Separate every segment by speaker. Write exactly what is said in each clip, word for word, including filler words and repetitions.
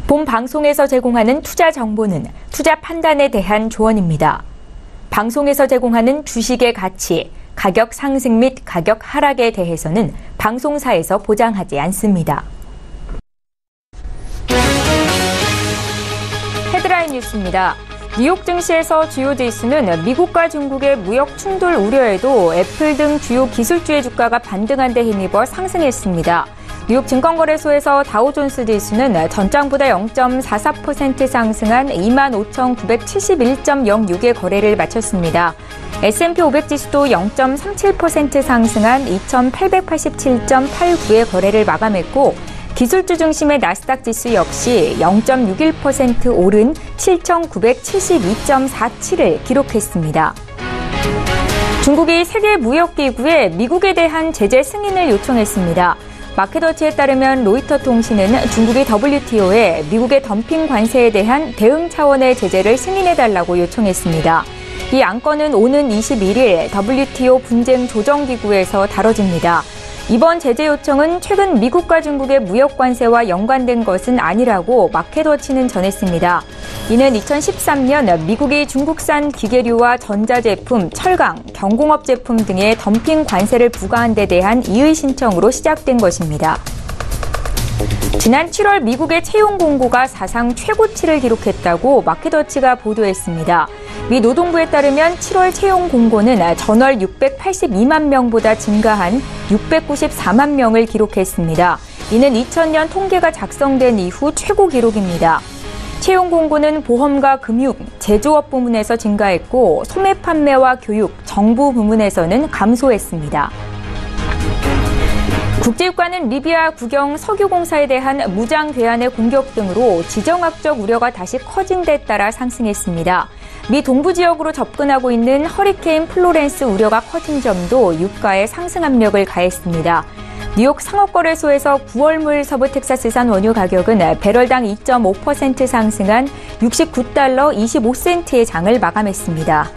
Speaker 1: 본 방송에서 제공하는 투자 정보는 투자 판단에 대한 조언입니다. 방송에서 제공하는 주식의 가치, 가격 상승 및 가격 하락에 대해서는 방송사에서 보장하지 않습니다. 헤드라인 뉴스입니다. 뉴욕 증시에서 주요 지수는 미국과 중국의 무역 충돌 우려에도 애플 등 주요 기술주의 주가가 반등한 데 힘입어 상승했습니다. 뉴욕 증권거래소에서 다우존스 지수는 전장보다 영 점 사사 퍼센트 상승한 이만 오천구백칠십일 점 영육의 거래를 마쳤습니다. 에스 앤 피 오백 지수도 영 점 삼칠 퍼센트 상승한 이천팔백팔십칠 점 팔구의 거래를 마감했고 기술주 중심의 나스닥 지수 역시 영 점 육일 퍼센트 오른 칠천구백칠십이 점 사칠을 기록했습니다. 중국이 세계무역기구에 미국에 대한 제재 승인을 요청했습니다. 마켓워치에 따르면 로이터 통신은 중국이 더블유 티 오에 미국의 덤핑 관세에 대한 대응 차원의 제재를 승인해달라고 요청했습니다. 이 안건은 오는 이십일일 더블유 티 오 분쟁 조정기구에서 다뤄집니다. 이번 제재 요청은 최근 미국과 중국의 무역 관세와 연관된 것은 아니라고 마켓워치는 전했습니다. 이는 이천십삼 년 미국이 중국산 기계류와 전자제품, 철강, 경공업 제품 등의 덤핑 관세를 부과한 데 대한 이의 신청으로 시작된 것입니다. 지난 칠월 미국의 채용 공고가 사상 최고치를 기록했다고 마켓워치가 보도했습니다. 미 노동부에 따르면 칠월 채용 공고는 전월 육백팔십이만 명보다 증가한 육백구십사만 명을 기록했습니다. 이는 이천 년 통계가 작성된 이후 최고 기록입니다. 채용 공고는 보험과 금융, 제조업 부문에서 증가했고 소매 판매와 교육, 정부 부문에서는 감소했습니다. 국제유가는 리비아 국영 석유공사에 대한 무장 괴한의 공격 등으로 지정학적 우려가 다시 커진 데 따라 상승했습니다. 미 동부 지역으로 접근하고 있는 허리케인 플로렌스 우려가 커진 점도 유가에 상승 압력을 가했습니다. 뉴욕 상업거래소에서 구월물 서부 텍사스산 원유 가격은 배럴당 이 점 오 퍼센트 상승한 육십구 달러 이십오 센트의 장을 마감했습니다.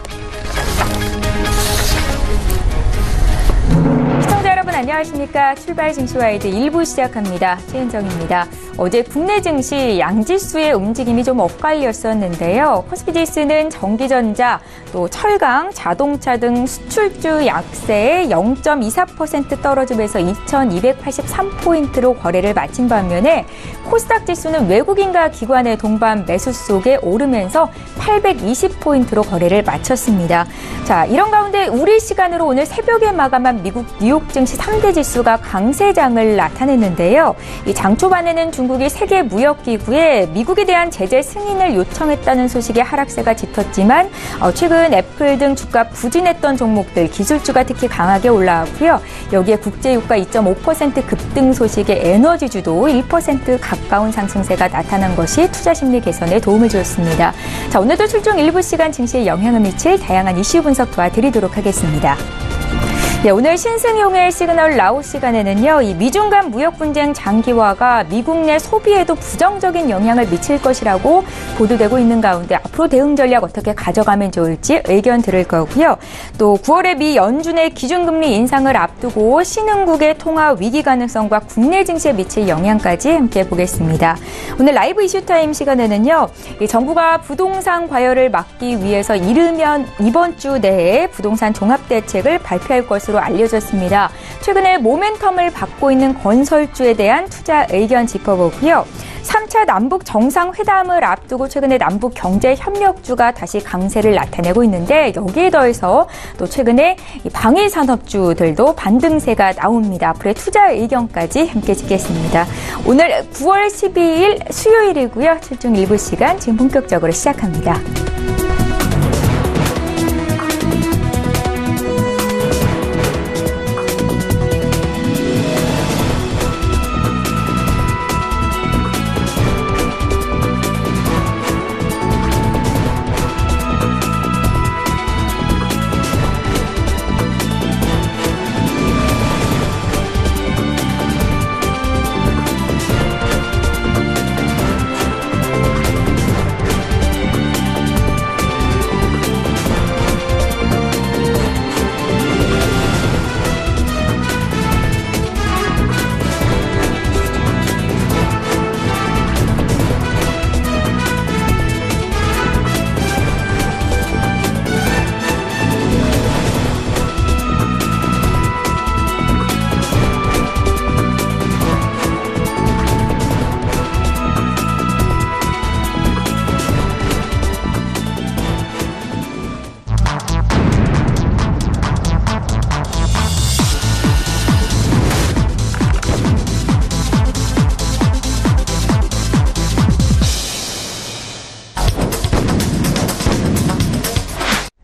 Speaker 1: 안녕하십니까. 출발 증시와이드 일 부 시작합니다. 최은정입니다. 어제 국내 증시 양지수의 움직임이 좀 엇갈렸었는데요. 코스피 지수는 전기전자, 또 철강, 자동차 등 수출주 약세에 영 점 이사 퍼센트 떨어지면서 이천이백팔십삼 포인트로 거래를 마친 반면에 코스닥 지수는 외국인과 기관의 동반 매수 속에 오르면서 팔백이십 포인트로 거래를 마쳤습니다. 자, 이런 가운데 우리 시간으로 오늘 새벽에 마감한 미국 뉴욕 증시 삼 대 지수가 강세장을 나타냈는데요. 이 장 초반에는 중국이 세계무역기구에 미국에 대한 제재 승인을 요청했다는 소식에 하락세가 짙었지만 어, 최근 애플 등 주가 부진했던 종목들 기술주가 특히 강하게 올라왔고요. 여기에 국제유가 이 점 오 퍼센트 급등 소식에 에너지주도 일 퍼센트 가까운 상승세가 나타난 것이 투자심리 개선에 도움을 주었습니다. 자, 오늘도 출중 일부 시간 증시에 영향을 미칠 다양한 이슈 분석 도와드리도록 하겠습니다. 네, 오늘 신승용의 시그널 라우 시간에는요, 이 미중 간 무역 분쟁 장기화가 미국 내 소비에도 부정적인 영향을 미칠 것이라고 보도되고 있는 가운데 앞으로 대응 전략 어떻게 가져가면 좋을지 의견 들을 거고요. 또 구월에 미 연준의 기준금리 인상을 앞두고 신흥국의 통화 위기 가능성과 국내 증시에 미칠 영향까지 함께 보겠습니다. 오늘 라이브 이슈타임 시간에는요, 이 정부가 부동산 과열을 막기 위해서 이르면 이번 주 내에 부동산 종합대책을 발표할 것으로 알려졌습니다. 최근에 모멘텀을 받고 있는 건설주에 대한 투자 의견 짚어보고요. 삼 차 남북 정상회담을 앞두고 최근에 남북 경제협력주가 다시 강세를 나타내고 있는데 여기에 더해서 또 최근에 방위산업주들도 반등세가 나옵니다. 앞으로의 투자 의견까지 함께 짚겠습니다. 오늘 구월 십이일 수요일이고요. 출중 일부 시간 지금 본격적으로 시작합니다.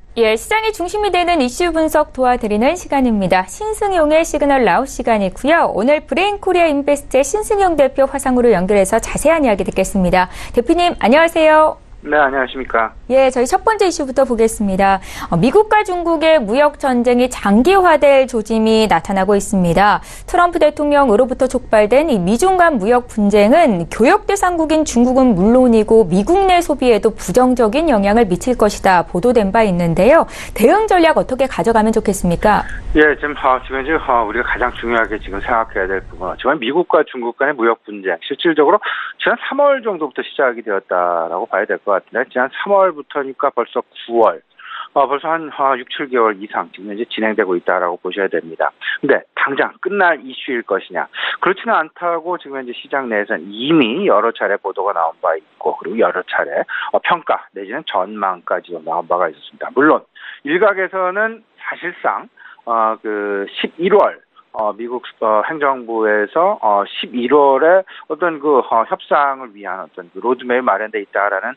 Speaker 1: 예, 시장의 중심이 되는 이슈 분석 도와드리는 시간입니다. 신승용의 시그널 나우 시간이고요. 오늘 브레인코리아 인베스트의 신승용 대표 화상으로 연결해서 자세한 이야기 듣겠습니다. 대표님, 안녕하세요.
Speaker 2: 네, 안녕하십니까.
Speaker 1: 예, 저희 첫 번째 이슈부터 보겠습니다. 어, 미국과 중국의 무역 전쟁이 장기화될 조짐이 나타나고 있습니다. 트럼프 대통령으로부터 촉발된 이 미중 간 무역 분쟁은 교역 대상국인 중국은 물론이고 미국 내 소비에도 부정적인 영향을 미칠 것이다 보도된 바 있는데요. 대응 전략 어떻게 가져가면 좋겠습니까?
Speaker 2: 예, 지금 어, 지금 이제 어, 우리가 가장 중요하게 지금 생각해야 될 부분은 지금 미국과 중국 간의 무역 분쟁 실질적으로 지난 삼월 정도부터 시작이 되었다라고 봐야 될 것 같은데 지난 삼월부터니까 벌써 구월, 어, 벌써 한 어, 육, 칠 개월 이상 지금 이제 진행되고 있다라고 보셔야 됩니다. 근데 당장 끝날 이슈일 것이냐? 그렇지는 않다고 지금 이제 시장 내에서는 이미 여러 차례 보도가 나온 바 있고 그리고 여러 차례 어, 평가 내지는 전망까지도 나온 바가 있었습니다. 물론 일각에서는 사실상 어, 그 십일월 어, 미국 어, 행정부에서 어, 십일월에 어떤 그 어, 협상을 위한 어떤 그 로드맵이 마련돼 있다라는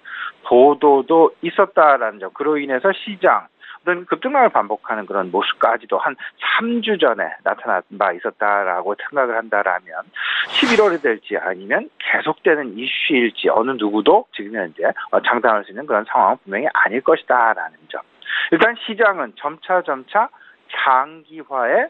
Speaker 2: 보도도 있었다라는 점. 그로 인해서 시장 어떤 급등락을 반복하는 그런 모습까지도 한 삼 주 전에 나타난 바 있었다라고 생각을 한다라면 십일월이 될지 아니면 계속되는 이슈일지 어느 누구도 지금 현재 어, 장담할 수 있는 그런 상황은 분명히 아닐 것이다라는 점. 일단 시장은 점차 점차 장기화에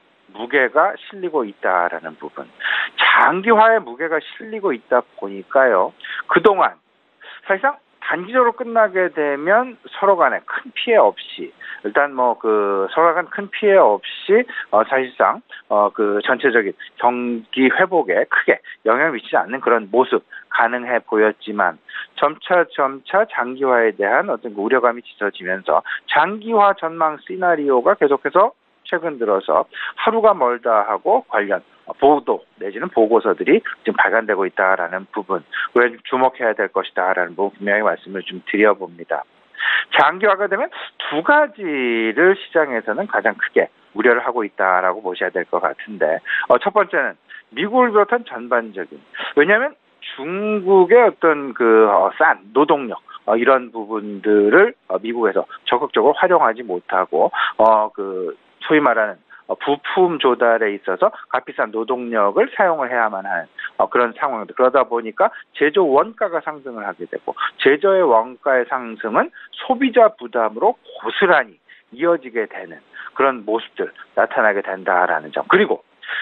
Speaker 2: 무게가 실리고 있다라는 부분. 장기화의 무게가 실리고 있다 보니까요. 그동안 사실상 단기적으로 끝나게 되면 서로 간에 큰 피해 없이 일단 뭐 그 서로 간 큰 피해 없이 어 사실상 어 그 전체적인 경기 회복에 크게 영향을 미치지 않는 그런 모습 가능해 보였지만 점차 점차 장기화에 대한 어떤 우려감이 짙어지면서 장기화 전망 시나리오가 계속해서 최근 들어서 하루가 멀다 하고 관련 보도 내지는 보고서들이 지금 발간되고 있다라는 부분, 왜 주목해야 될 것이다라는 부분 분명히 말씀을 좀 드려봅니다. 장기화가 되면 두 가지를 시장에서는 가장 크게 우려를 하고 있다라고 보셔야 될 것 같은데, 어, 첫 번째는 미국을 비롯한 전반적인, 왜냐하면 중국의 어떤 그 어, 싼 노동력 어, 이런 부분들을 어, 미국에서 적극적으로 활용하지 못하고 어 그 소위 말하는 부품 조달에 있어서 값비싼 노동력을 사용을 해야만 하는 그런 상황입니다. 그러다 보니까 제조 원가가 상승을 하게 되고 제조의 원가의 상승은 소비자 부담으로 고스란히 이어지게 되는 그런 모습들 나타나게 된다라는 점. 그리고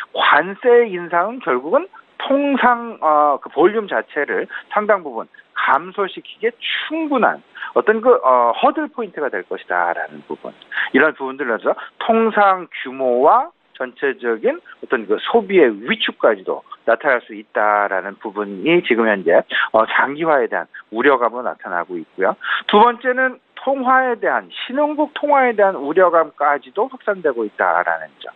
Speaker 2: 관세 인상은 결국은 통상 어, 그 볼륨 자체를 상당 부분 감소시키기에 충분한 어떤 그 어, 허들 포인트가 될 것이다라는 부분, 이런 부분들에서 통상 규모와 전체적인 어떤 그 소비의 위축까지도 나타날 수 있다라는 부분이 지금 현재 어, 장기화에 대한 우려감으로 나타나고 있고요. 두 번째는 통화에 대한 신흥국 통화에 대한 우려감까지도 확산되고 있다라는 점.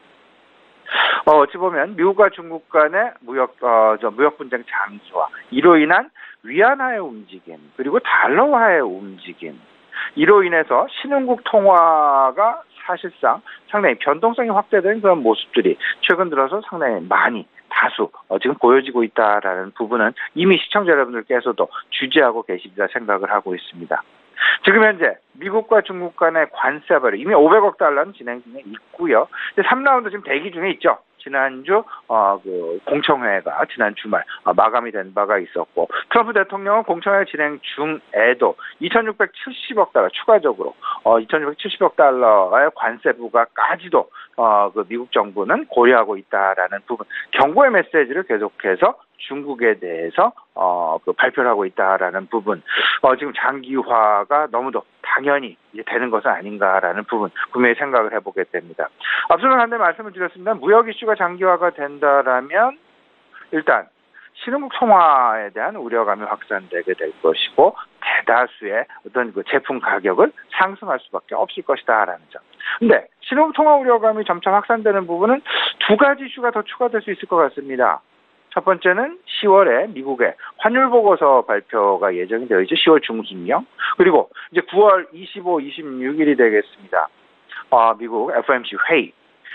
Speaker 2: 어, 어찌 보면 미국과 중국 간의 무역 어, 저 무역 분쟁 장기화, 이로 인한 위안화의 움직임, 그리고 달러화의 움직임, 이로 인해서 신흥국 통화가 사실상 상당히 변동성이 확대된 그런 모습들이 최근 들어서 상당히 많이 다수 어, 지금 보여지고 있다라는 부분은 이미 시청자 여러분들께서도 주지하고 계시리라 생각을 하고 있습니다. 지금 현재 미국과 중국 간의 관세 발의 이미 오백억 달러는 진행 중에 있고요. 삼 라운드 지금 대기 중에 있죠. 지난주 어, 그 공청회가 지난 주말 어, 마감이 된 바가 있었고, 트럼프 대통령은 공청회 진행 중에도 이천육백칠십억 달러 추가적으로 어, 이천육백칠십억 달러의 관세 부과까지도 어, 그 미국 정부는 고려하고 있다라는 부분, 경고의 메시지를 계속해서 중국에 대해서 어, 그 발표를 하고 있다라는 부분, 어, 지금 장기화가 너무도 당연히 이제 되는 것은 아닌가라는 부분 분명히 생각을 해보게 됩니다. 앞서는 한데 말씀을 드렸습니다. 무역 이슈가 장기화가 된다라면 일단 신흥국 통화에 대한 우려감이 확산되게 될 것이고 대다수의 어떤 그 제품 가격을 상승할 수밖에 없을 것이다라는 점. 근데 신흥국 통화 우려감이 점차 확산되는 부분은 두 가지 이슈가 더 추가될 수 있을 것 같습니다. 첫 번째는 시월에 미국의 환율 보고서 발표가 예정이 되어 있죠. 시월 중순경. 그리고 이제 구월 이십오, 이십육 일이 되겠습니다. 어, 미국 에프오엠씨 회의.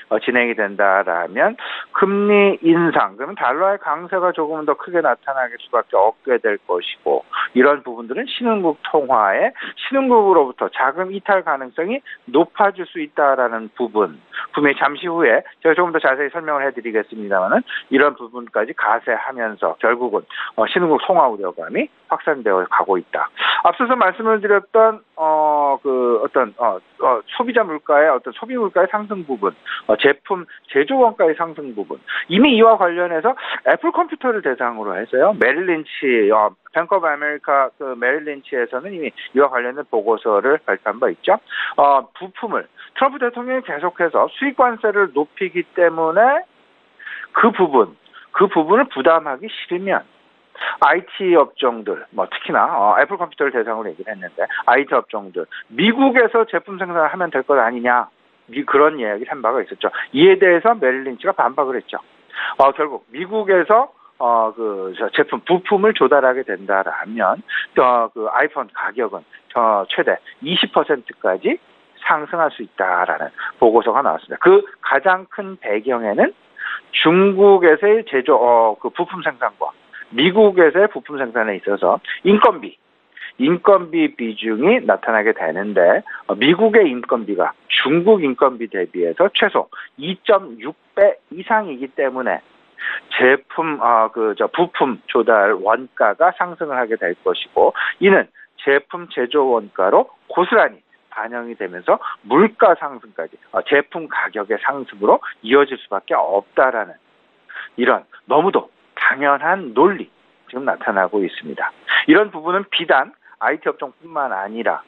Speaker 2: 어, 진행이 된다라면 금리 인상, 그러면 달러의 강세가 조금 더 크게 나타나게 수밖에 없게 될 것이고 이런 부분들은 신흥국 통화에 신흥국으로부터 자금 이탈 가능성이 높아질 수 있다라는 부분 분명히 잠시 후에 제가 조금 더 자세히 설명을 해드리겠습니다만은 이런 부분까지 가세하면서 결국은 어, 신흥국 통화 우려감이 확산되어 가고 있다. 앞서서 말씀을 드렸던 어, 그 어떤 어, 어, 소비자 물가의 어떤 소비 물가의 상승 부분, 어, 제품 제조 원가의 상승 부분 이미 이와 관련해서 애플 컴퓨터를 대상으로 해서요 메릴린치 어, 뱅크 오브 아메리카 그 메릴린치에서는 이미 이와 관련된 보고서를 발표한 바 있죠. 어, 부품을 트럼프 대통령이 계속해서 수입 관세를 높이기 때문에 그 부분 그 부분을 부담하기 싫으면 아이티 업종들, 뭐 특히나 어, 애플 컴퓨터를 대상으로 얘기를 했는데 아이티 업종들 미국에서 제품 생산을 하면 될 것 아니냐 미, 그런 이야기를 한 바가 있었죠. 이에 대해서 메릴린치가 반박을 했죠. 어, 결국 미국에서 어, 그 제품 부품을 조달하게 된다라면 어, 그 아이폰 가격은 어, 최대 이십 퍼센트까지 상승할 수 있다라는 보고서가 나왔습니다. 그 가장 큰 배경에는 중국에서의 제조 어, 그 부품 생산과 미국에서의 부품 생산에 있어서 인건비, 인건비 비중이 나타나게 되는데 미국의 인건비가 중국 인건비 대비해서 최소 이 점 육 배 이상이기 때문에 제품, 어, 그, 저, 부품 조달 원가가 상승을 하게 될 것이고 이는 제품 제조 원가로 고스란히 반영이 되면서 물가 상승까지 어, 제품 가격의 상승으로 이어질 수밖에 없다라는 이런 너무도 당연한 논리 지금 나타나고 있습니다. 이런 부분은 비단 아이티 업종뿐만 아니라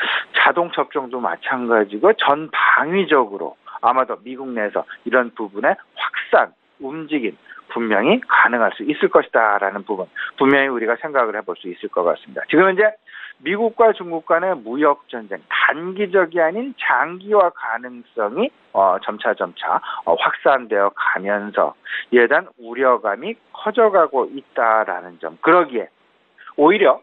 Speaker 2: 자동차 업종도 마찬가지고 전방위적으로 아마도 미국 내에서 이런 부분의 확산, 움직임 분명히 가능할 수 있을 것이다라는 부분 분명히 우리가 생각을 해볼 수 있을 것 같습니다. 지금 이제 미국과 중국 간의 무역 전쟁 단기적이 아닌 장기화 가능성이 어, 점차 점차 어, 확산되어 가면서 이에 대한 우려감이 커져가고 있다라는 점. 그러기에 오히려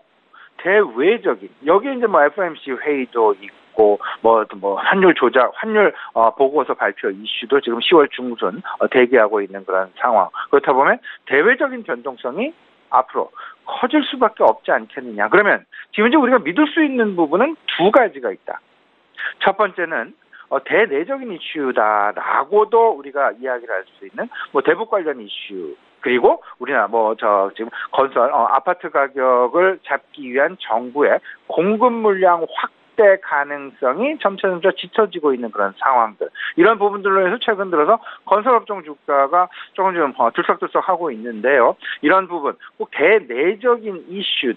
Speaker 2: 대외적인 여기 이제 뭐 에프오엠씨 회의도 있고 뭐 뭐 환율 조작, 환율 어, 보고서 발표 이슈도 지금 시월 중순 어, 대기하고 있는 그런 상황. 그렇다 보면 대외적인 변동성이 앞으로 커질 수밖에 없지 않겠느냐. 그러면 지금 이제 우리가 믿을 수 있는 부분은 두 가지가 있다. 첫 번째는 어, 대내적인 이슈다라고도 우리가 이야기를 할 수 있는 뭐 대북 관련 이슈. 그리고 우리나라 뭐 저 지금 건설 어, 아파트 가격을 잡기 위한 정부의 공급 물량 확대 가능성이 점차점차 짙어지고 있는 그런 상황들 이런 부분들로 해서 최근 들어서 건설업종 주가가 조금 좀 어, 들썩들썩하고 있는데요. 이런 부분 꼭 대내적인 이슈,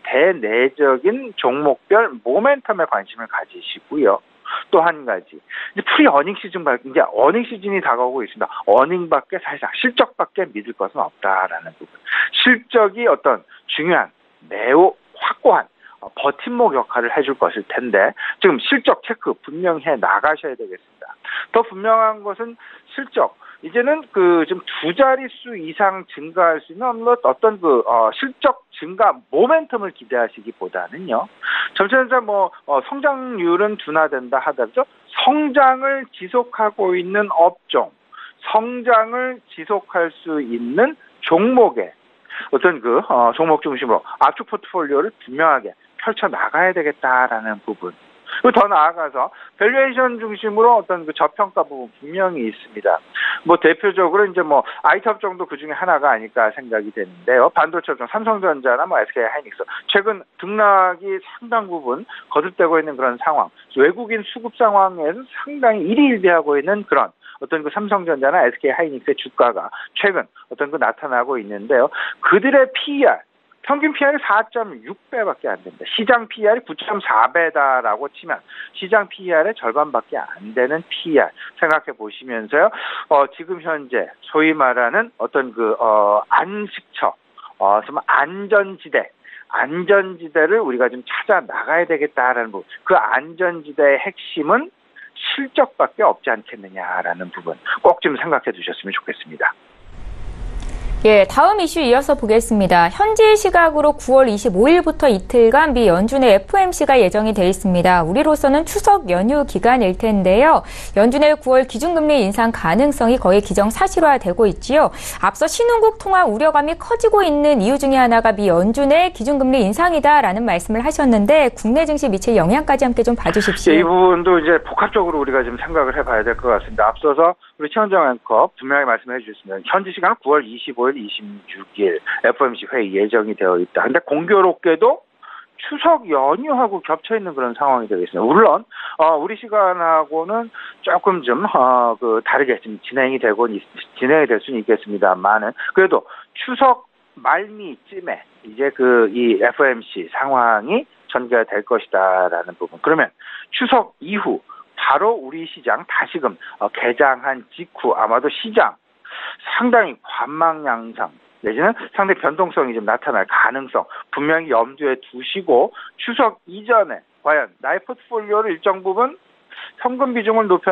Speaker 2: 대내적인 종목별 모멘텀에 관심을 가지시고요. 또 한 가지 이제 프리 어닝 시즌 이제 어닝 시즌이 다가오고 있습니다. 어닝밖에 사실상 실적밖에 믿을 것은 없다라는 부분. 실적이 어떤 중요한 매우 확고한 버팀목 역할을 해줄 것일 텐데 지금 실적 체크 분명히 해 나가셔야 되겠습니다. 더 분명한 것은 실적. 이제는 그 좀 두 자릿수 이상 증가할 수 있는 어떤 그 어, 실적 증가 모멘텀을 기대하시기보다는요. 점차점차 뭐 어, 성장률은 둔화된다 하더라도 성장을 지속하고 있는 업종, 성장을 지속할 수 있는 종목의 어떤 그 어, 종목 중심으로 압축 포트폴리오를 분명하게 펼쳐 나가야 되겠다라는 부분. 그리고 더 나아가서 밸류에이션 중심으로 어떤 그 저평가 부분 분명히 있습니다. 뭐 대표적으로 이제 뭐 아이티 업종도 그 중에 하나가 아닐까 생각이 되는데요. 반도체 업종 삼성전자나 뭐 에스케이 하이닉스 최근 등락이 상당 부분 거듭되고 있는 그런 상황. 외국인 수급 상황에서 상당히 일희일비하고 있는 그런 어떤 그 삼성전자나 에스케이 하이닉스의 주가가 최근 어떤 그 나타나고 있는데요. 그들의 피이알 평균 피이알이 사 점 육 배밖에 안 됩니다. 시장 피이알이 구 점 사 배다라고 치면 시장 피이알의 절반밖에 안 되는 피이알 생각해 보시면서요. 어, 지금 현재 소위 말하는 어떤 그 어, 안식처, 어, 좀 안전지대, 안전지대를 우리가 좀 찾아 나가야 되겠다라는 부분. 그 안전지대의 핵심은 실적밖에 없지 않겠느냐라는 부분 꼭 좀 생각해 두셨으면 좋겠습니다.
Speaker 1: 예, 다음 이슈 이어서 보겠습니다. 현지 시각으로 구월 이십오일부터 이틀간 미 연준의 에프오엠씨가 예정이 돼 있습니다. 우리로서는 추석 연휴 기간일 텐데요. 연준의 구월 기준금리 인상 가능성이 거의 기정사실화되고 있지요. 앞서 신흥국 통화 우려감이 커지고 있는 이유 중에 하나가 미 연준의 기준금리 인상이다라는 말씀을 하셨는데 국내 증시 미칠 영향까지 함께 좀 봐주십시오.
Speaker 2: 이 부분도 이제 복합적으로 우리가 좀 생각을 해봐야 될 것 같습니다. 앞서서 우리 최원정 앵커 분명히 말씀해 주셨습니다. 현지 시간은 구월 이십오일, 이십육일 에프오엠씨 회의 예정이 되어 있다. 근데 공교롭게도 추석 연휴하고 겹쳐 있는 그런 상황이 되겠습니다. 물론 어, 우리 시간하고는 조금 좀 어, 그 다르게 좀 진행이 되고 진행이 될 수는 있겠습니다만은 그래도 추석 말미쯤에 이제 그 이 에프오엠씨 상황이 전개가 될 것이다라는 부분. 그러면 추석 이후 바로 우리 시장 다시금 어, 개장한 직후 아마도 시장 상당히 관망 양상 내지는 상당히 변동성이 좀 나타날 가능성 분명히 염두에 두시고 추석 이전에 과연 나의 포트폴리오를 일정 부분 현금 비중을 높여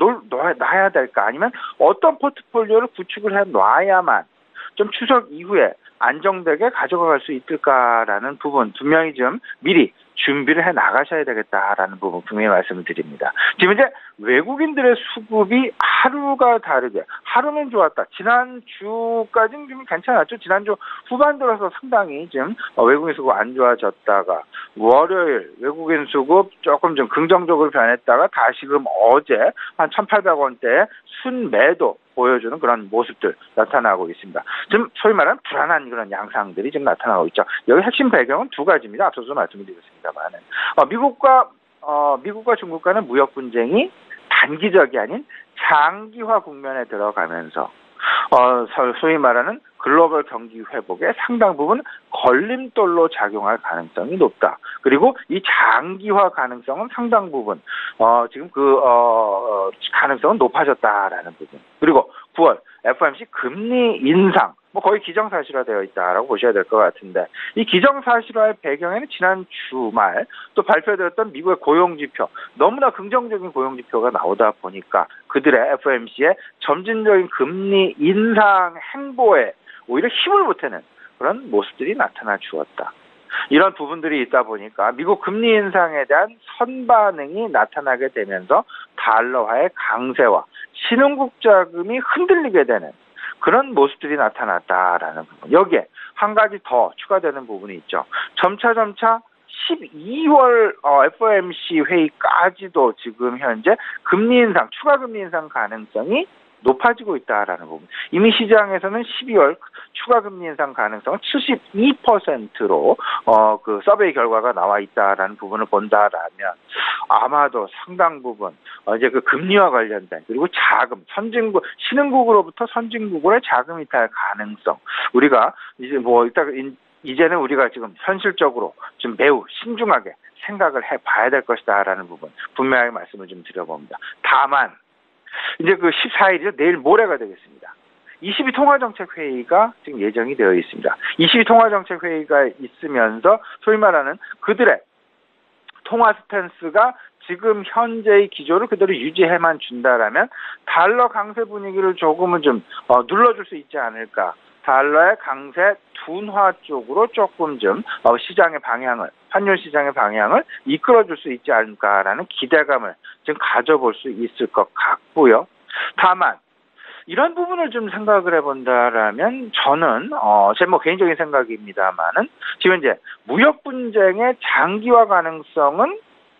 Speaker 2: 놔야 될까 아니면 어떤 포트폴리오를 구축을 해 놔야만 좀 추석 이후에 안정되게 가져갈 수 있을까라는 부분 분명히 좀 미리 준비를 해 나가셔야 되겠다라는 부분 분명히 말씀을 드립니다. 지금 이제 외국인들의 수급이 하루가 다르게 하루는 좋았다. 지난주까지는 좀 괜찮았죠. 지난주 후반 들어서 상당히 좀 외국인 수급 안 좋아졌다가 월요일 외국인 수급 조금 좀 긍정적으로 변했다가 다시금 어제 한 천팔백 원대의 순매도 보여주는 그런 모습들 나타나고 있습니다. 지금 소위 말하는 불안한 그런 양상들이 지금 나타나고 있죠. 여기 핵심 배경은 두 가지입니다. 앞서서 말씀드리겠습니다만은 어, 미국과 어, 미국과 중국 간의 무역 분쟁이 단기적이 아닌 장기화 국면에 들어가면서 어, 소위 말하는 글로벌 경기 회복에 상당 부분 걸림돌로 작용할 가능성이 높다. 그리고 이 장기화 가능성은 상당 부분 어, 지금 그 어, 가능성은 높아졌다라는 부분. 그리고 구월 에프오엠씨 금리 인상 뭐 거의 기정사실화되어 있다라고 보셔야 될 것 같은데 이 기정사실화의 배경에는 지난 주말 또 발표되었던 미국의 고용지표 너무나 긍정적인 고용지표가 나오다 보니까 그들의 에프오엠씨의 점진적인 금리 인상 행보에 오히려 힘을 보태는 그런 모습들이 나타나 주었다. 이런 부분들이 있다 보니까 미국 금리 인상에 대한 선반응이 나타나게 되면서 달러화의 강세와 신흥국 자금이 흔들리게 되는 그런 모습들이 나타났다라는 부분. 여기에 한 가지 더 추가되는 부분이 있죠. 점차점차 십이월 어, 에프오엠씨 회의까지도 지금 현재 금리 인상, 추가 금리 인상 가능성이 높아지고 있다라는 부분. 이미 시장에서는 십이월 추가 금리 인상 가능성은 칠십이 퍼센트로 어, 그 서베이 결과가 나와 있다라는 부분을 본다라면 아마도 상당 부분 어, 이제 그 금리와 관련된 그리고 자금 선진국 신흥국으로부터 선진국으로의 자금 이탈 가능성 우리가 이제 뭐 이따 이제는 우리가 지금 현실적으로 좀 매우 신중하게 생각을 해봐야 될 것이다라는 부분 분명하게 말씀을 좀 드려봅니다. 다만 이제 그 십사일이죠. 내일 모레가 되겠습니다. 이십이 통화정책회의가 지금 예정이 되어 있습니다. 이십이 통화정책회의가 있으면서 소위 말하는 그들의 통화 스탠스가 지금 현재의 기조를 그대로 유지해만 준다라면 달러 강세 분위기를 조금은 좀 어, 눌러줄 수 있지 않을까. 달러의 강세 둔화 쪽으로 조금 좀 어, 시장의 방향을 환율 시장의 방향을 이끌어줄 수 있지 않을까라는 기대감을 좀 가져볼 수 있을 것 같고요. 다만 이런 부분을 좀 생각을 해본다라면 저는 어, 제 뭐 개인적인 생각입니다만은 지금 이제 무역 분쟁의 장기화 가능성은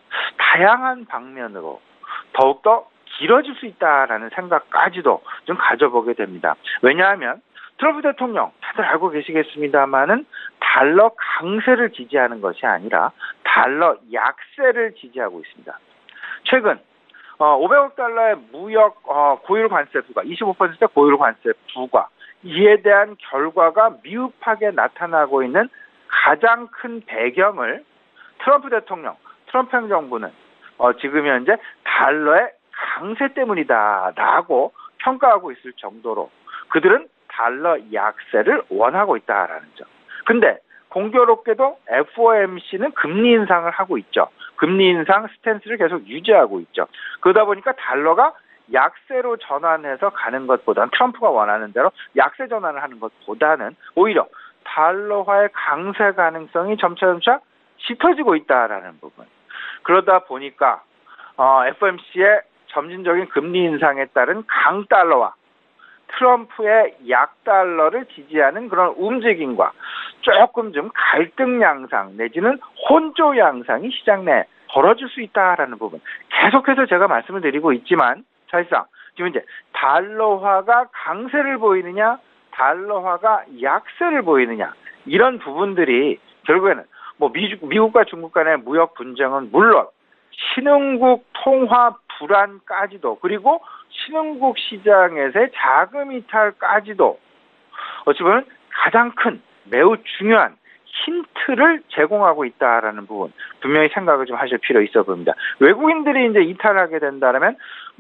Speaker 2: 다양한 방면으로 더욱더 길어질 수 있다라는 생각까지도 좀 가져보게 됩니다. 왜냐하면 트럼프 대통령 다들 알고 계시겠습니다만은 달러 강세를 지지하는 것이 아니라 달러 약세를 지지하고 있습니다. 최근 어, 오백억 달러의 무역 어, 고율 관세 부과, 이십오 퍼센트 고율 관세 부과 이에 대한 결과가 미흡하게 나타나고 있는 가장 큰 배경을 트럼프 대통령, 트럼프 행정부는 어, 지금 현재 달러의 강세 때문이다라고 평가하고 있을 정도로 그들은 달러 약세를 원하고 있다라는 점. 근데 공교롭게도 에프오엠씨는 금리 인상을 하고 있죠. 금리 인상 스탠스를 계속 유지하고 있죠. 그러다 보니까 달러가 약세로 전환해서 가는 것보다는 트럼프가 원하는 대로 약세 전환을 하는 것보다는 오히려 달러화의 강세 가능성이 점차점차 짙어지고 있다라는 부분. 그러다 보니까 어, 에프오엠씨의 점진적인 금리 인상에 따른 강달러와 트럼프의 약달러를 지지하는 그런 움직임과 조금 좀 갈등 양상 내지는 혼조 양상이 시장 내에 벌어질 수 있다라는 부분. 계속해서 제가 말씀을 드리고 있지만 사실상 지금 이제 달러화가 강세를 보이느냐 달러화가 약세를 보이느냐 이런 부분들이 결국에는 뭐 미국, 미국과 중국 간의 무역 분쟁은 물론 신흥국 통화 불안까지도 그리고 신흥국 시장에서의 자금 이탈까지도 어찌 보면 가장 큰 매우 중요한 힌트를 제공하고 있다라는 부분 분명히 생각을 좀 하실 필요 있어 보입니다. 외국인들이 이제 이탈하게 된다면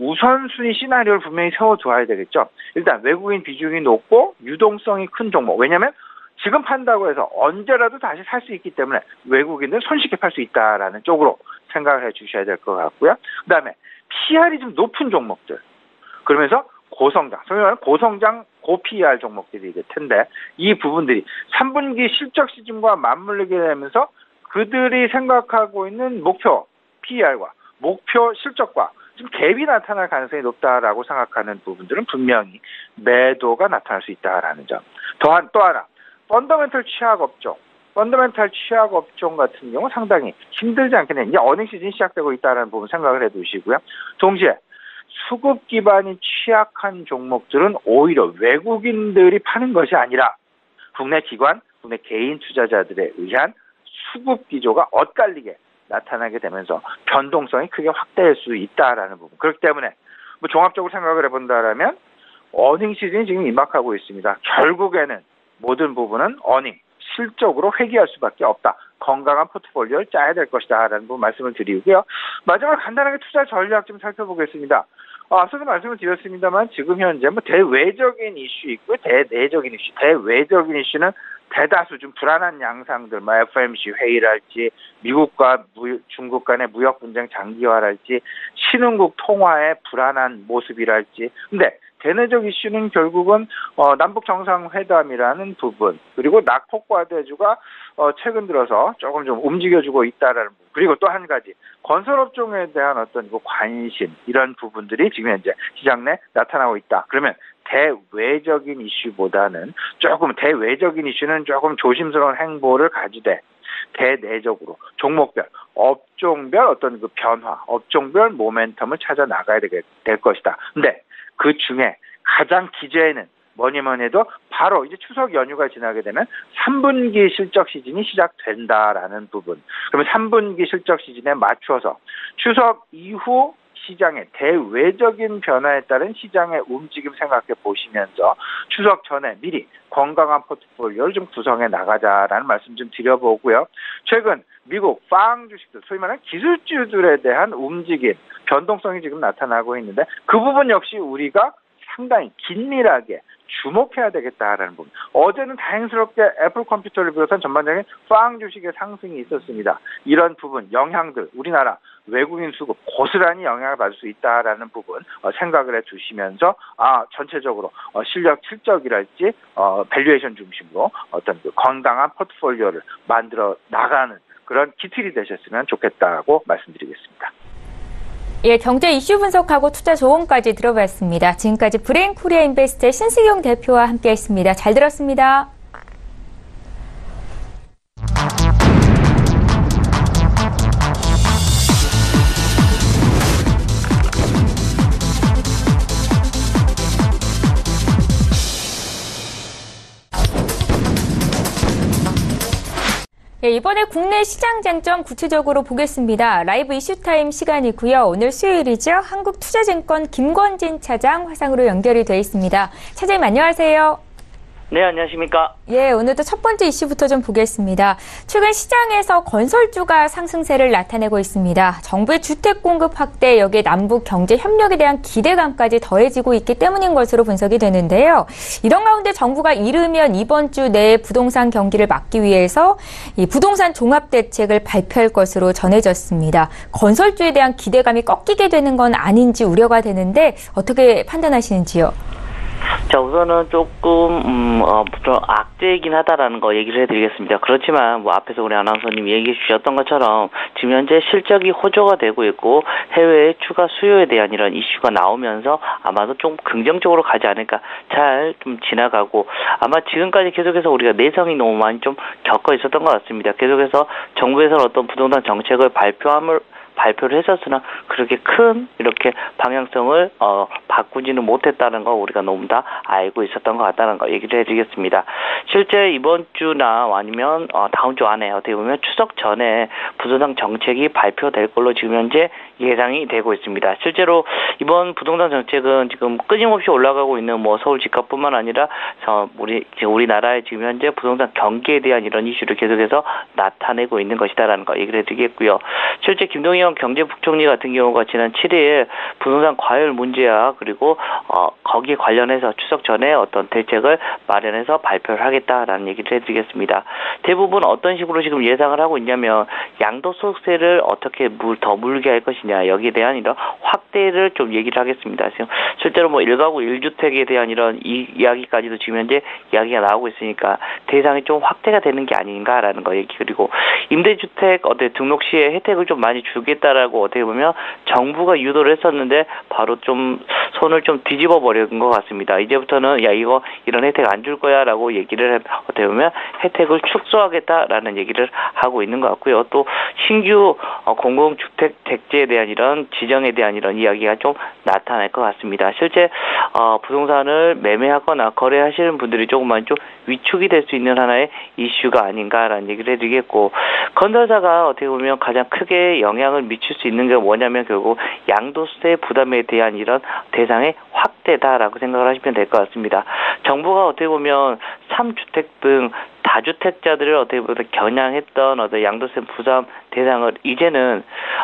Speaker 2: 우선순위 시나리오를 분명히 세워두어야 되겠죠. 일단 외국인 비중이 높고 유동성이 큰 종목. 왜냐하면 지금 판다고 해서 언제라도 다시 살 수 있기 때문에 외국인들 손쉽게 팔 수 있다라는 쪽으로 생각을 해 주셔야 될 것 같고요. 그 다음에 피알이 좀 높은 종목들. 그러면서 고성장, 소위 말하는 고성장 고피이알 종목들이 될 텐데 이 부분들이 삼 분기 실적 시즌과 맞물리게 되면서 그들이 생각하고 있는 목표 피이알과 목표 실적과 좀 갭이 나타날 가능성이 높다라고 생각하는 부분들은 분명히 매도가 나타날 수 있다라는 점. 또한 또 하나 펀더멘털 취약 업종, 펀더멘털 취약 업종 같은 경우 상당히 힘들지 않겠냐. 이제 어닝 시즌이 시작되고 있다는 부분 생각을 해두시고요. 동시에 수급 기반이 취약한 종목들은 오히려 외국인들이 파는 것이 아니라 국내 기관, 국내 개인 투자자들에 의한 수급 기조가 엇갈리게 나타나게 되면서 변동성이 크게 확대할 수 있다라는 부분. 그렇기 때문에 뭐 종합적으로 생각을 해본다라면 어닝 시즌이 지금 임박하고 있습니다. 결국에는 모든 부분은 어닝, 실적으로 회귀할 수밖에 없다. 건강한 포트폴리오를 짜야 될 것이다 라는 부분 말씀을 드리고요. 마지막으로 간단하게 투자 전략 좀 살펴보겠습니다. 어, 앞서도 말씀을 드렸습니다만 지금 현재 뭐 대외적인 이슈 있고 대내적인 이슈. 대외적인 이슈는 대다수 좀 불안한 양상들, 뭐 에프오엠씨 회의랄지 미국과 무, 중국 간의 무역 분쟁 장기화랄지 신흥국 통화의 불안한 모습이랄지. 근데 대내적 이슈는 결국은 어, 남북 정상회담이라는 부분 그리고 낙폭 과대주가 어, 최근 들어서 조금 좀 움직여주고 있다라는 부분 그리고 또 한 가지 건설업종에 대한 어떤 그 관심 이런 부분들이 지금 현재 시장 내 나타나고 있다. 그러면 대외적인 이슈보다는 조금 대외적인 이슈는 조금 조심스러운 행보를 가지되 대내적으로 종목별, 업종별 어떤 그 변화, 업종별 모멘텀을 찾아 나가야 될 것이다. 근데 그 중에 가장 기저에는 뭐니 뭐니 해도 바로 이제 추석 연휴가 지나게 되면 삼 분기 실적 시즌이 시작된다라는 부분. 그러면 삼 분기 실적 시즌에 맞춰서 추석 이후 시장의 대외적인 변화에 따른 시장의 움직임 생각해 보시면서 추석 전에 미리 건강한 포트폴리오를 좀 구성해 나가자라는 말씀 좀 드려보고요. 최근 미국 빵 주식들, 소위 말하는 기술주들에 대한 움직임, 변동성이 지금 나타나고 있는데 그 부분 역시 우리가 상당히 긴밀하게 주목해야 되겠다라는 부분. 어제는 다행스럽게 애플 컴퓨터를 비롯한 전반적인 빵 주식의 상승이 있었습니다. 이런 부분, 영향들, 우리나라 외국인 수급 고스란히 영향을 받을 수 있다라는 부분 어, 생각을 해두시면서 아 전체적으로 어, 실력, 실적이랄지 어, 밸류에이션 중심으로 어떤 그 건강한 포트폴리오를 만들어 나가는 그런 기틀이 되셨으면 좋겠다고 말씀드리겠습니다.
Speaker 1: 예, 경제 이슈 분석하고 투자 조언까지 들어봤습니다. 지금까지 브레인코리아 인베스트의 신승용 대표와 함께했습니다. 잘 들었습니다. 네, 이번에 국내 시장 쟁점 구체적으로 보겠습니다. 라이브 이슈타임 시간이고요. 오늘 수요일이죠. 한국투자증권 김권진 차장 화상으로 연결이 되어 있습니다. 차장님 안녕하세요.
Speaker 3: 네, 안녕하십니까.
Speaker 1: 예, 오늘도 첫 번째 이슈부터 좀 보겠습니다. 최근 시장에서 건설주가 상승세를 나타내고 있습니다. 정부의 주택 공급 확대, 여기에 남북 경제 협력에 대한 기대감까지 더해지고 있기 때문인 것으로 분석이 되는데요. 이런 가운데 정부가 이르면 이번 주 내에 부동산 경기를 막기 위해서 이 부동산 종합 대책을 발표할 것으로 전해졌습니다. 건설주에 대한 기대감이 꺾이게 되는 건 아닌지 우려가 되는데 어떻게 판단하시는지요?
Speaker 3: 자, 우선은 조금 음, 어, 좀 악재이긴 하다라는 거 얘기를 해드리겠습니다. 그렇지만 뭐 앞에서 우리 아나운서님이 얘기해 주셨던 것처럼 지금 현재 실적이 호조가 되고 있고 해외의 추가 수요에 대한 이런 이슈가 나오면서 아마도 좀 긍정적으로 가지 않을까, 잘 좀 지나가고, 아마 지금까지 계속해서 우리가 내성이 너무 많이 좀 겪어 있었던 것 같습니다. 계속해서 정부에서는 어떤 부동산 정책을 발표함을 발표를 했었으나 그렇게 큰 이렇게 방향성을 어, 바꾸지는 못했다는 거 우리가 너무 다 알고 있었던 것 같다는 거 얘기를 해드리겠습니다. 실제 이번 주나 아니면 어, 다음 주 안에 어떻게 보면 추석 전에 부동산 정책이 발표될 걸로 지금 현재 예상이 되고 있습니다. 실제로 이번 부동산 정책은 지금 끊임없이 올라가고 있는 뭐 서울 집값뿐만 아니라 우리 우리나라의 지금 현재 부동산 경기에 대한 이런 이슈를 계속해서 나타내고 있는 것이다라는 거 얘기를 해드리겠고요. 실제 김동연 경제부총리 같은 경우가 지난 칠 일 부동산 과열 문제야, 그리고 어, 거기에 관련해서 추석 전에 어떤 대책을 마련해서 발표를 하겠다라는 얘기를 해드리겠습니다. 대부분 어떤 식으로 지금 예상을 하고 있냐면 양도소득세를 어떻게 물, 더 물게 할 것이냐, 여기에 대한 이런 확대를 좀 얘기를 하겠습니다. 지금 실제로 뭐 일가구 일주택에 대한 이런 이, 이야기까지도 지금 현재 이야기가 나오고 있으니까 대상이 좀 확대가 되는 게 아닌가라는 거 얘기, 그리고 임대주택 어때 등록 시에 혜택을 좀 많이 주겠다라고 어떻게 보면 정부가 유도를 했었는데 바로 좀 손을 좀 뒤집어 버린 것 같습니다. 이제부터는 야 이거 이런 혜택 안 줄 거야라고 얘기를 해, 어떻게 보면 혜택을 축소하겠다라는 얘기를 하고 있는 것 같고요. 또 신규 어, 공공주택 택지에 대한 이런 지정에 대한 이런 이야기가 좀 나타날 것 같습니다. 실제 어, 부동산을 매매하거나 거래하시는 분들이 조금만 좀 위축이 될 수 있는 하나의 이슈가 아닌가라는 얘기를 해드리겠고, 건설사가 어떻게 보면 가장 크게 영향을 미칠 수 있는 게 뭐냐면 결국 양도세 부담에 대한 이런 대상의 확대다라고 생각을 하시면 될 것 같습니다. 정부가 어떻게 보면 삼 주택 등 다주택자들을 어떻게 보면 겨냥했던 어떤 양도세 부담 대상을 이제는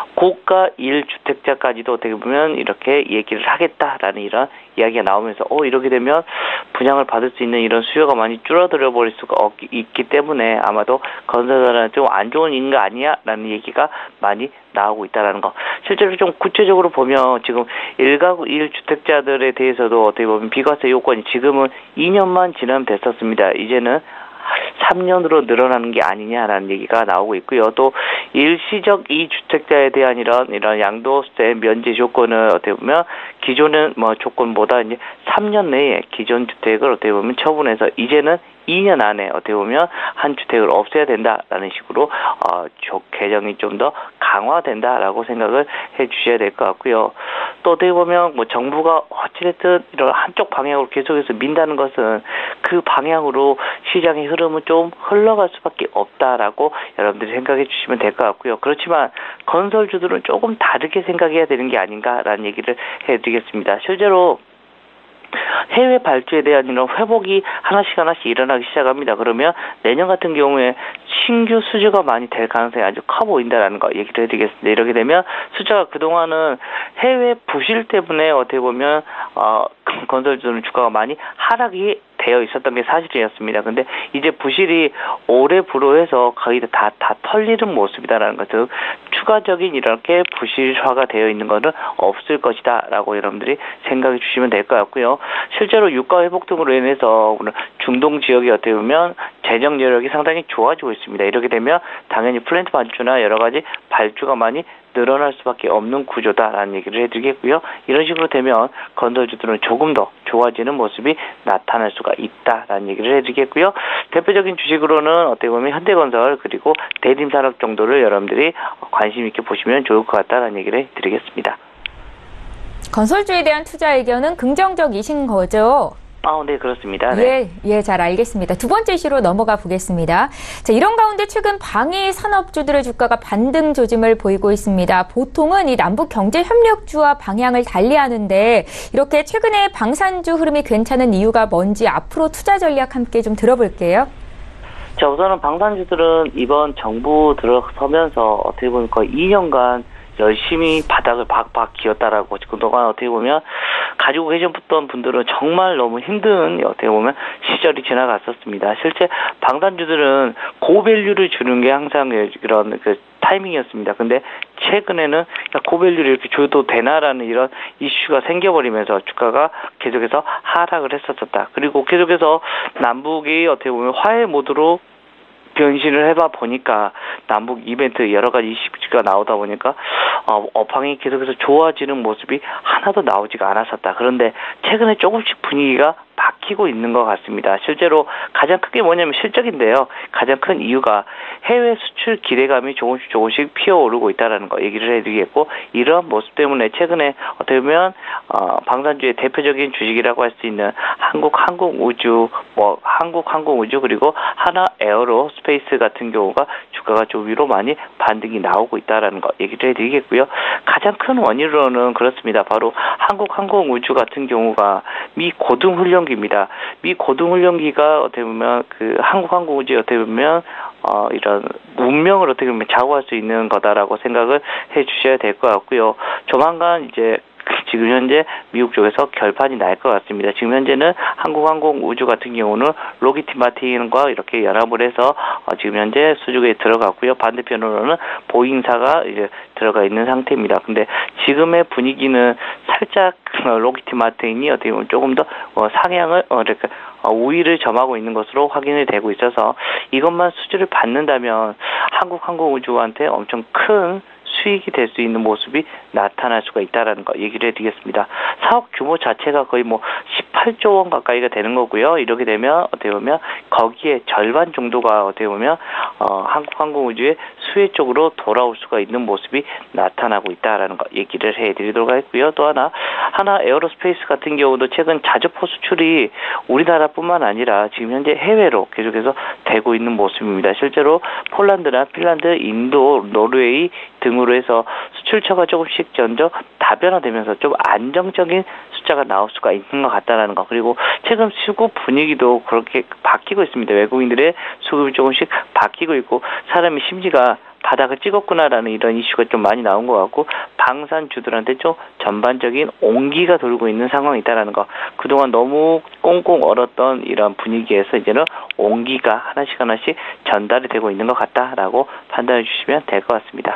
Speaker 3: 고가 일 주택자까지도 어떻게 보면 이렇게 얘기를 하겠다라는 이런 이야기가 나오면서 어 이렇게 되면 분양을 받을 수 있는 이런 수요가 많이 줄어들어 버릴 수가 없, 있기 때문에 아마도 건설사는 좀 안 좋은 일인 거 아니야라는 얘기가 많이 나오고 있다라는 거. 실제로 좀 구체적으로 보면 지금 일가구 일주택자들에 대해서도 어떻게 보면 비과세 요건이 지금은 이 년만 지나면 됐었습니다. 이제는 삼 년으로 늘어나는 게 아니냐라는 얘기가 나오고 있고요. 또 일시적 이주택자에 대한 이런 이런 양도세 면제 조건을 어떻게 보면 기존은 뭐 조건보다 이제 삼 년 내에 기존 주택을 어떻게 보면 처분해서 이제는 이 년 안에 어떻게 보면 한 주택을 없애야 된다라는 식으로 어, 개정이 좀 더 강화된다라고 생각을 해주셔야 될 것 같고요. 또 어떻게 보면 뭐 정부가 어찌됐든 이런 한쪽 방향으로 계속해서 민다는 것은 그 방향으로 시장의 흐름은 좀 흘러갈 수밖에 없다라고 여러분들이 생각해 주시면 될 것 같고요. 그렇지만 건설주들은 조금 다르게 생각해야 되는 게 아닌가라는 얘기를 해드리겠습니다. 실제로 해외 발주에 대한 이런 회복이 하나씩 하나씩 일어나기 시작합니다. 그러면 내년 같은 경우에 신규 수주가 많이 될 가능성이 아주 커 보인다라는 거 얘기를 해드리겠습니다. 이렇게 되면 숫자가 그동안은 해외 부실 때문에 어떻게 보면 어, 건설주는 주가가 많이 하락이 되어 있었던 게 사실이었습니다. 근데 이제 부실이 올해 불호해서 거의 다, 다 털리는 모습이다라는 것은 추가적인 이렇게 부실화가 되어 있는 것은 없을 것이다 라고 여러분들이 생각해 주시면 될 것 같고요. 실제로 유가 회복 등으로 인해서 중동 지역이 어떻게 보면 재정 여력이 상당히 좋아지고 있습니다. 이렇게 되면 당연히 플랜트 발주나 여러 가지 발주가 많이 늘어날 수밖에 없는 구조다라는 얘기를 해드리겠고요. 이런 식으로 되면 건설주들은 조금 더 좋아지는 모습이 나타날 수가 있다라는 얘기를 해드리겠고요. 대표적인 주식으로는 어떻게 보면 현대건설 그리고 대림산업 정도를 여러분들이 관심 있게 보시면 좋을 것 같다라는 얘기를 해드리겠습니다.
Speaker 1: 건설주에 대한 투자 의견은 긍정적이신 거죠?
Speaker 3: 아, 네, 그렇습니다. 네.
Speaker 1: 예, 예, 잘 알겠습니다. 두 번째 이슈로 넘어가 보겠습니다. 자, 이런 가운데 최근 방위 산업주들의 주가가 반등 조짐을 보이고 있습니다. 보통은 이 남북 경제 협력주와 방향을 달리하는데 이렇게 최근에 방산주 흐름이 괜찮은 이유가 뭔지 앞으로 투자 전략 함께 좀 들어볼게요.
Speaker 3: 자, 우선은 방산주들은 이번 정부 들어서면서 어떻게 보면 거의 이 년간 열심히 바닥을 박박 기었다라고 그동안 어떻게 보면 가지고 계셨던 분들은 정말 너무 힘든 어떻게 보면 시절이 지나갔었습니다. 실제 방산주들은 고밸류를 주는 게 항상 이런 그 타이밍이었습니다. 근데 최근에는 고밸류를 이렇게 줘도 되나라는 이런 이슈가 생겨버리면서 주가가 계속해서 하락을 했었었다. 그리고 계속해서 남북이 어떻게 보면 화해 모드로 변신을 해봐 보니까 남북 이벤트 여러 가지 이슈가 나오다 보니까 어, 업황이 계속해서 좋아지는 모습이 하나도 나오지가 않았었다. 그런데 최근에 조금씩 분위기가 바뀌고 있는 것 같습니다. 실제로 가장 크게 뭐냐면 실적인데요. 가장 큰 이유가 해외 수출 기대감이 조금씩 조금씩 피어오르고 있다는 거 얘기를 해드리겠고, 이런 모습 때문에 최근에 어떻게 보면 어, 방산주의 대표적인 주식이라고 할 수 있는 한국항공우주, 뭐 한국항공우주 그리고 하나에어로스페이스 같은 경우가 주가가 좀 위로 많이 반등이 나오고 있다는 거 얘기를 해드리겠고요. 가장 큰 원인으로는 그렇습니다. 바로 한국항공우주 같은 경우가 미 고등훈련 입니다. 미 고등훈련기가 어떻게 보면 그 한국항공우주에 어떻게 보면 어 이런 운명을 어떻게 보면 좌우할 수 있는 거다라고 생각을 해주셔야 될 것 같고요. 조만간 이제 지금 현재 미국 쪽에서 결판이 날 것 같습니다. 지금 현재는 한국항공우주 같은 경우는 로키티 마틴과 이렇게 연합을 해서 어 지금 현재 수주에 들어갔고요. 반대편으로는 보잉사가 이제 들어가 있는 상태입니다. 근데 지금의 분위기는 살짝 로키티 마틴이 어떻게 보면 조금 더 어 상향을 어 이렇게 어 우위를 점하고 있는 것으로 확인이 되고 있어서 이것만 수주를 받는다면 한국항공우주한테 엄청 큰 수익이 될 수 있는 모습이 나타날 수가 있다라는 거 얘기를 해드리겠습니다. 사업 규모 자체가 거의 뭐 십팔조 원 가까이가 되는 거고요. 이렇게 되면 어떻게 보면 거기에 절반 정도가 어떻게 보면 어, 한국항공우주의 수혜 쪽으로 돌아올 수가 있는 모습이 나타나고 있다라는 거 얘기를 해드리도록 하겠고요. 또 하나 하나 에어로스페이스 같은 경우도 최근 자주포 수출이 우리나라뿐만 아니라 지금 현재 해외로 계속해서 되고 있는 모습입니다. 실제로 폴란드나 핀란드, 인도, 노르웨이 등으로 해서 수출처가 조금씩 먼저 다변화되면서 좀 안정적인 숫자가 나올 수가 있는 것 같다는 거. 그리고 최근 수급 분위기도 그렇게 바뀌고 있습니다. 외국인들의 수급이 조금씩 바뀌고 있고 사람의 심지가 바닥을 찍었구나라는 이런 이슈가 좀 많이 나온 것 같고 방산주들한테 좀 전반적인 온기가 돌고 있는 상황이다라는 거. 그동안 너무 꽁꽁 얼었던 이런 분위기에서 이제는 온기가 하나씩 하나씩 전달이 되고 있는 것 같다라고 판단해 주시면 될 것 같습니다.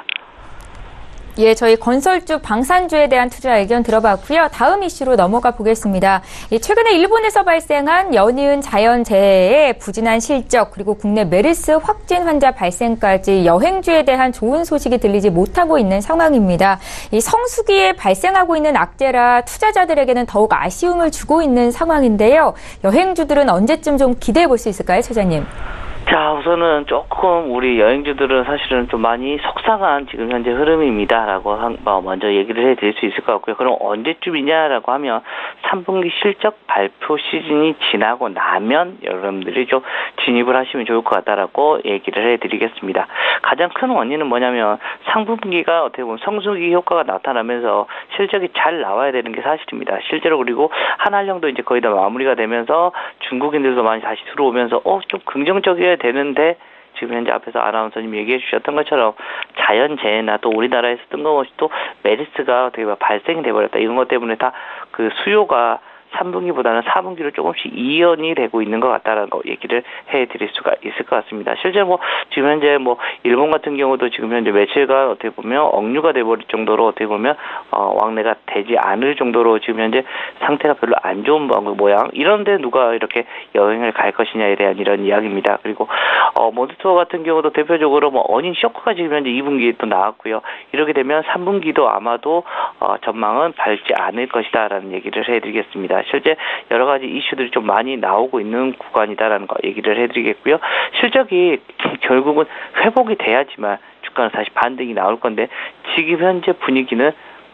Speaker 1: 예, 저희 건설주, 방산주에 대한 투자 의견 들어봤고요. 다음 이슈로 넘어가 보겠습니다. 예, 최근에 일본에서 발생한 연이은 자연재해의 부진한 실적, 그리고 국내 메르스 확진 환자 발생까지 여행주에 대한 좋은 소식이 들리지 못하고 있는 상황입니다. 이 성수기에 발생하고 있는 악재라 투자자들에게는 더욱 아쉬움을 주고 있는 상황인데요. 여행주들은 언제쯤 좀 기대해 볼 수 있을까요, 차장님?
Speaker 3: 자, 우선은 조금 우리 여행주들은 사실은 좀 많이 속상한 지금 현재 흐름입니다라고 한, 뭐 먼저 얘기를 해드릴 수 있을 것 같고요. 그럼 언제쯤이냐라고 하면 삼 분기 실적 발표 시즌이 지나고 나면 여러분들이 좀 진입을 하시면 좋을 것 같다라고 얘기를 해드리겠습니다. 가장 큰 원인은 뭐냐면 상분기가 어떻게 보면 성수기 효과가 나타나면서 실적이 잘 나와야 되는 게 사실입니다. 실제로 그리고 한한령도 이제 거의 다 마무리가 되면서 중국인들도 많이 다시 들어오면서 어, 좀 긍정적이어야 되는데 지금 현재 앞에서 아나운서님 얘기해 주셨던 것처럼 자연재해나 또 우리나라에서 뜬금없이 또 메르스가 어떻게 보면 발생이 돼버렸다. 이런 것 때문에 다 그 수요가 삼 분기보다는 사 분기로 조금씩 이연이 되고 있는 것 같다라는 거 얘기를 해드릴 수가 있을 것 같습니다. 실제 뭐 지금 현재 뭐 일본 같은 경우도 지금 현재 매출가 어떻게 보면 억류가 돼버릴 정도로 어떻게 보면 어 왕래가 되지 않을 정도로 지금 현재 상태가 별로 안 좋은 모양. 이런데 누가 이렇게 여행을 갈 것이냐에 대한 이런 이야기입니다. 그리고 어 몬드투어 같은 경우도 대표적으로 뭐 어닝 쇼크가 지금 현재 이 분기에 또 나왔고요. 이렇게 되면 삼 분기도 아마도 어 전망은 밝지 않을 것이다라는 얘기를 해드리겠습니다. 실제 여러 가지 이슈들이 좀 많이 나오고 있는 구간이다라는 거 얘기를 해드리겠고요. 실적이 결국은 회복이 돼야지만 주가는 다시 반등이 나올 건데 지금 현재 분위기는 그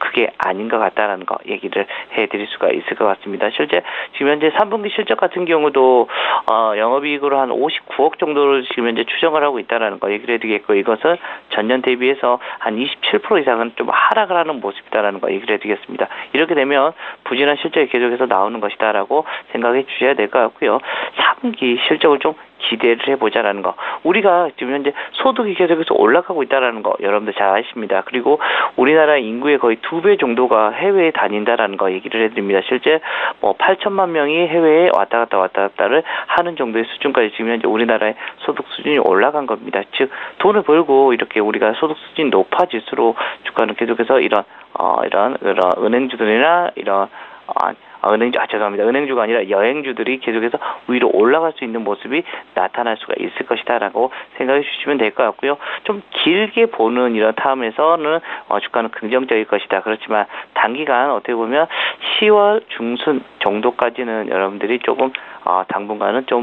Speaker 3: 크게 아닌 것 같다라는 거 얘기를 해드릴 수가 있을 것 같습니다. 실제 지금 현재 삼 분기 실적 같은 경우도 어, 영업이익으로 한 오십구억 정도를 지금 현재 추정을 하고 있다라는 거 얘기를 해드리겠고, 이것은 전년 대비해서 한 이십칠 퍼센트 이상은 좀 하락을 하는 모습이다라는 거 얘기를 해드리겠습니다. 이렇게 되면 부진한 실적이 계속해서 나오는 것이다라고 생각해 주셔야 될 것 같고요. 사 분기 실적을 좀 기대를 해보자라는 거. 우리가 지금 현재 소득이 계속해서 올라가고 있다라는 거 여러분들 잘 아십니다. 그리고 우리나라 인구의 거의 두 배 정도가 해외에 다닌다라는 거 얘기를 해드립니다. 실제 뭐 팔천만 명이 해외에 왔다 갔다 왔다 갔다를 하는 정도의 수준까지 지금 현재 우리나라의 소득 수준이 올라간 겁니다. 즉 돈을 벌고 이렇게 우리가 소득 수준이 높아질수록 주가는 계속해서 이런 어 이런 이런 은행주들이나 이런 어, 은행주, 아, 죄송합니다. 은행주가 아니라 여행주들이 계속해서 위로 올라갈 수 있는 모습이 나타날 수가 있을 것이다라고 생각해 주시면 될 것 같고요. 좀 길게 보는 이런 타임에서는 어, 주가는 긍정적일 것이다. 그렇지만 단기간 어떻게 보면 시월 중순 정도까지는 여러분들이 조금 어, 당분간은 좀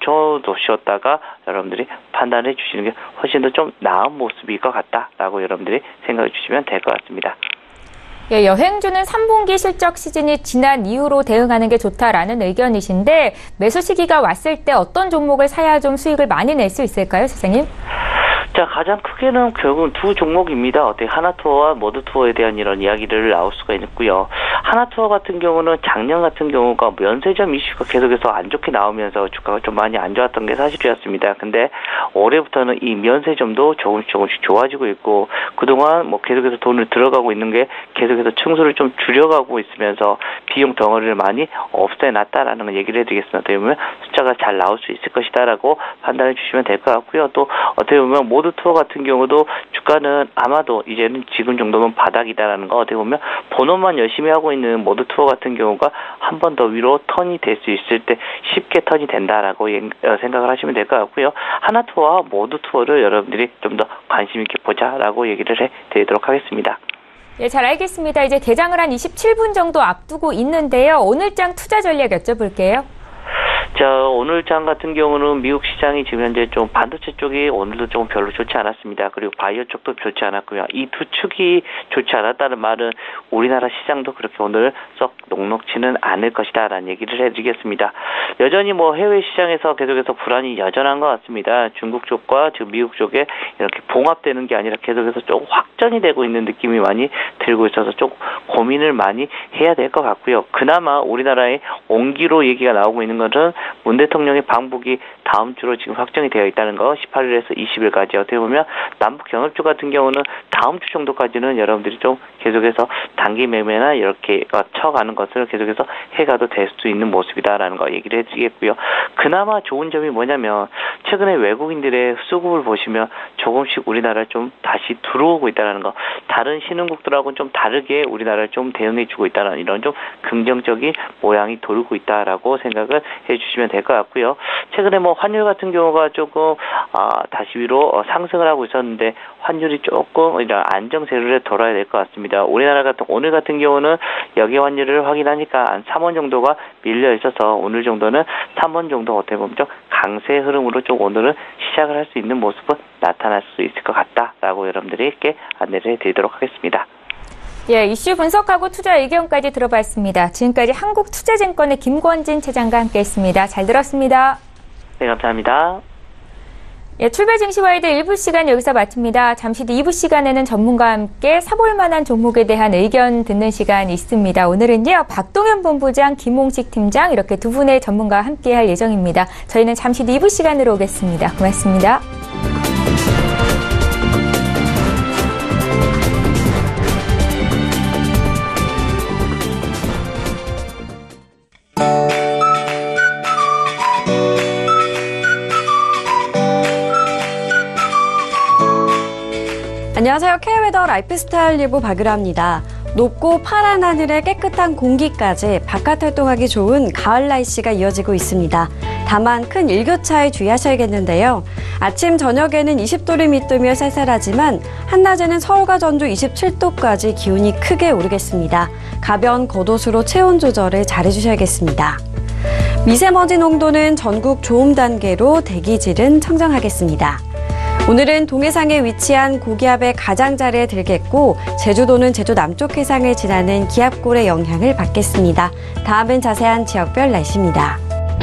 Speaker 3: 멈춰두셨다가 여러분들이 판단해 주시는 게 훨씬 더 좀 나은 모습일 것 같다라고 여러분들이 생각해 주시면 될 것 같습니다.
Speaker 1: 예, 여행주는 삼 분기 실적 시즌이 지난 이후로 대응하는 게 좋다라는 의견이신데, 매수 시기가 왔을 때 어떤 종목을 사야 좀 수익을 많이 낼 수 있을까요, 선생님?
Speaker 3: 자, 가장 크게는 결국은 두 종목입니다. 어떻게 하나투어와 모드투어에 대한 이런 이야기를 나올 수가 있고요. 하나투어 같은 경우는 작년 같은 경우가 면세점 이슈가 계속해서 안 좋게 나오면서 주가가 좀 많이 안 좋았던 게 사실이었습니다. 근데 올해부터는 이 면세점도 조금씩 조금씩 좋아지고 있고, 그동안 뭐 계속해서 돈을 들어가고 있는 게 계속해서 층수를 좀 줄여가고 있으면서 비용 덩어리를 많이 없애놨다라는 얘기를 해드리겠습니다. 어떻게 보면 숫자가 잘 나올 수 있을 것이다라고 판단해 주시면 될 것 같고요. 또 어떻게 보면 모드투어 같은 경우도 주가는 아마도 이제는 지금 정도면 바닥이다라는 거, 어떻게 보면 본업만 열심히 하고 있는 모드투어 같은 경우가 한 번 더 위로 턴이 될 수 있을 때 쉽게 턴이 된다라고 생각을 하시면 될 것 같고요. 하나투어와 모드투어를 여러분들이 좀 더 관심 있게 보자라고 얘기를 해드리도록 하겠습니다.
Speaker 1: 예, 잘 알겠습니다. 이제 개장을 한 이십칠 분 정도 앞두고 있는데요. 오늘장 투자 전략 여쭤볼게요.
Speaker 3: 자, 오늘 장 같은 경우는 미국 시장이 지금 현재 좀 반도체 쪽이 오늘도 좀 별로 좋지 않았습니다. 그리고 바이오 쪽도 좋지 않았고요. 이 두 축이 좋지 않았다는 말은 우리나라 시장도 그렇게 오늘 썩 녹록지는 않을 것이다라는 얘기를 해드리겠습니다. 여전히 뭐 해외 시장에서 계속해서 불안이 여전한 것 같습니다. 중국 쪽과 지금 미국 쪽에 이렇게 봉합되는 게 아니라 계속해서 좀 확전이 되고 있는 느낌이 많이 들고 있어서 좀 고민을 많이 해야 될 것 같고요. 그나마 우리나라의 온기로 얘기가 나오고 있는 것은 문 대통령의 방북이 다음 주로 지금 확정이 되어 있다는 거, 십팔 일에서 이십 일까지. 어떻게 보면 남북 경협주 같은 경우는 다음 주 정도까지는 여러분들이 좀 계속해서 단기 매매나 이렇게 쳐가는 것을 계속해서 해가도 될 수 있는 모습이다라는 거 얘기를 해드리겠고요. 그나마 좋은 점이 뭐냐면 최근에 외국인들의 수급을 보시면 조금씩 우리나라를 좀 다시 들어오고 있다는 거, 다른 신흥국들하고는 좀 다르게 우리나라를 좀 대응해주고 있다는 이런 좀 긍정적인 모양이 돌고 있다라고 생각을 해주시면 될 것 같고요. 최근에 뭐 환율 같은 경우가 조금 아, 다시 위로 어, 상승을 하고 있었는데 환율이 조금 이런 안정세를 돌아야 될 것 같습니다. 우리나라 같은 오늘 같은 경우는 여기 환율을 확인하니까 한 삼 원 정도가 밀려 있어서 오늘 정도는 삼 원 정도 어떻게 보면 좀 강세 흐름으로 좀 오늘은 시작을 할 수 있는 모습은 나타날 수 있을 것 같다라고 여러분들에게 안내를 해드리도록 하겠습니다.
Speaker 1: 예, 이슈 분석하고 투자 의견까지 들어봤습니다. 지금까지 한국투자증권의 김권진 차장과 함께했습니다. 잘 들었습니다.
Speaker 3: 네, 감사합니다.
Speaker 1: 예, 출발 증시와이드 일 부 시간 여기서 마칩니다. 잠시 뒤 이 부 시간에는 전문가와 함께 사볼 만한 종목에 대한 의견 듣는 시간이 있습니다. 오늘은요, 박동현 본부장, 김홍식 팀장 이렇게 두 분의 전문가와 함께할 예정입니다. 저희는 잠시 뒤 이 부 시간으로 오겠습니다. 고맙습니다.
Speaker 4: 안녕하세요. K웨더 라이프스타일 일부 박유라입니다. 높고 파란 하늘에 깨끗한 공기까지 바깥 활동하기 좋은 가을 날씨가 이어지고 있습니다. 다만 큰 일교차에 주의하셔야겠는데요. 아침 저녁에는 이십 도를 밑돌며 쌀쌀하지만 한낮에는 서울과 전주 이십칠 도까지 기온이 크게 오르겠습니다. 가벼운 겉옷으로 체온 조절을 잘해주셔야겠습니다. 미세먼지 농도는 전국 좋음 단계로 대기질은 청정하겠습니다. 오늘은 동해상에 위치한 고기압의 가장자리에 들겠고 제주도는 제주 남쪽 해상을 지나는 기압골의 영향을 받겠습니다. 다음은 자세한 지역별 날씨입니다.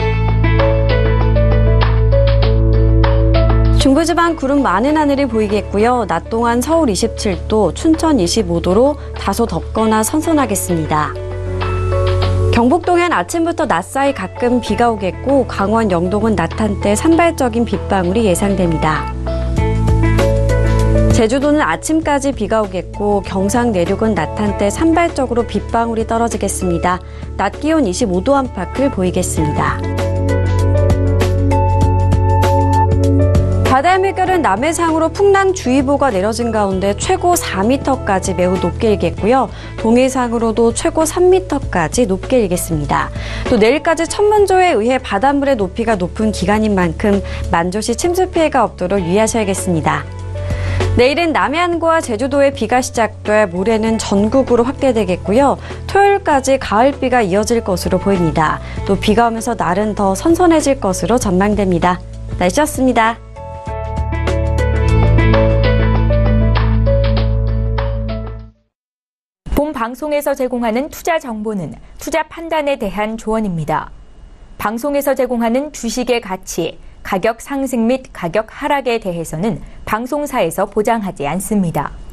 Speaker 4: 중부지방 구름 많은 하늘이 보이겠고요. 낮 동안 서울 이십칠 도, 춘천 이십오 도로 다소 덥거나 선선하겠습니다. 경북동해는 아침부터 낮 사이 가끔 비가 오겠고 강원 영동은 낮 한때 산발적인 빗방울이 예상됩니다. 제주도는 아침까지 비가 오겠고 경상 내륙은 낮 한때 산발적으로 빗방울이 떨어지겠습니다. 낮 기온 이십오 도 안팎을 보이겠습니다. 바다의 물결은 남해상으로 풍랑주의보가 내려진 가운데 최고 사 미터까지 매우 높게 일겠고요. 동해상으로도 최고 삼 미터까지 높게 일겠습니다. 또 내일까지 천문조에 의해 바닷물의 높이가 높은 기간인 만큼 만조시 침수 피해가 없도록 유의하셔야겠습니다. 내일은 남해안과 제주도에 비가 시작돼 모레는 전국으로 확대되겠고요. 토요일까지 가을비가 이어질 것으로 보입니다. 또 비가 오면서 날은 더 선선해질 것으로 전망됩니다. 날씨였습니다.
Speaker 1: 본 방송에서 제공하는 투자 정보는 투자 판단에 대한 조언입니다. 방송에서 제공하는 주식의 가치, 가격 상승 및 가격 하락에 대해서는 방송사에서 보장하지 않습니다.